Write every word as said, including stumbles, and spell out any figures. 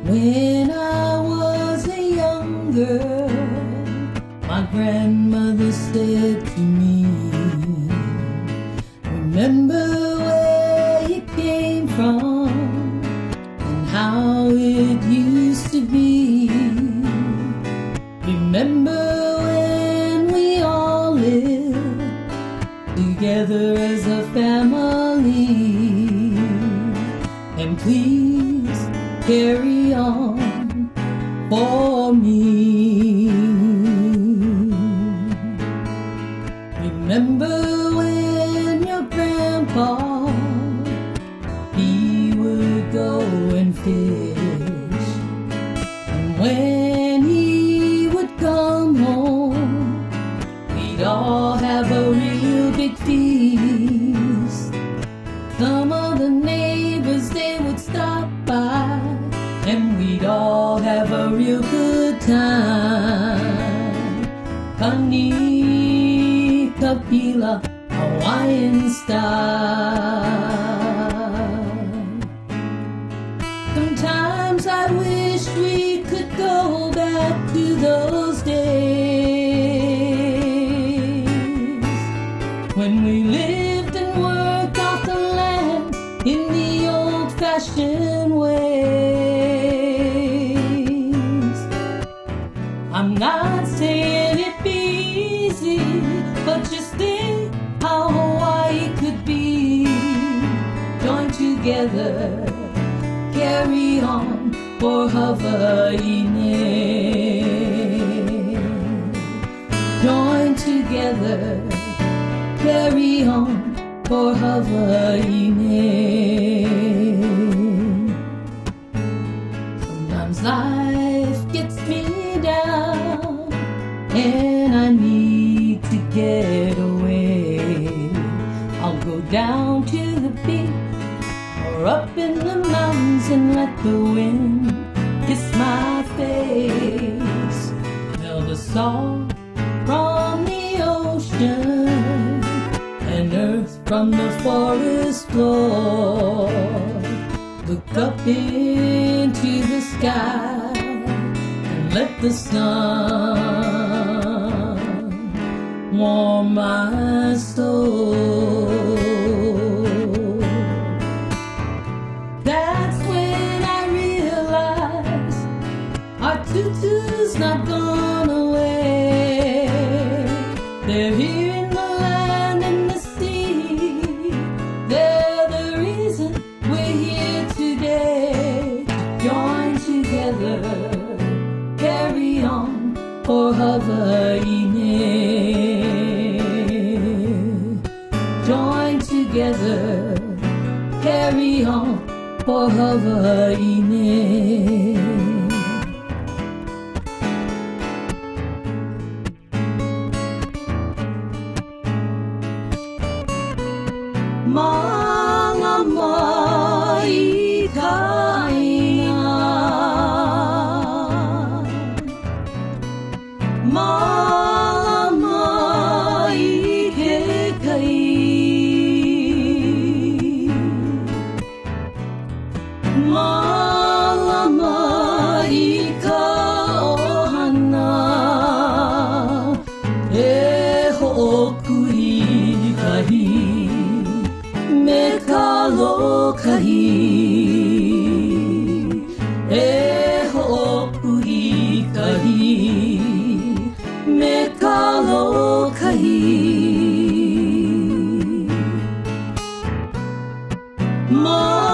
When I was a young girl, my grandmother said to me, remember where you came from and how it used to be. Remember when we all lived together as a family. And please carry on for me. Remember when your grandpa, he would go and fish, and when he would come home, we'd all have a real big feast. Some of the neighbors, they would stop by, and we'd all have a real good time. Kani Kapila, Hawaiian style. Sometimes I wish we could go back to those days when we lived and worked off the land in the old-fashioned ways. I'm not saying it'd be easy, but just think how Hawaii could be. Join together, carry on for Hawaii. Join together, carry on for Hawaii. Sometimes life gets me down and I need to get away. I'll go down to the beach or up in the mountains and let the wind kiss my face. Smell the salt from the ocean and earth from the forest floor. Look up into the sky and let the sun warm my soul. That's when I realize our Tutu's not gone away. They're here in the land and the sea. They're the reason we're here today. Join together, carry on for Hawaii. Join together, carry on for Hawaii. Mga maikaingan, mga maikekai, mga maikaohana, e ho'okui kahi me kalokahi, e ho'opui kahi me kalokahi.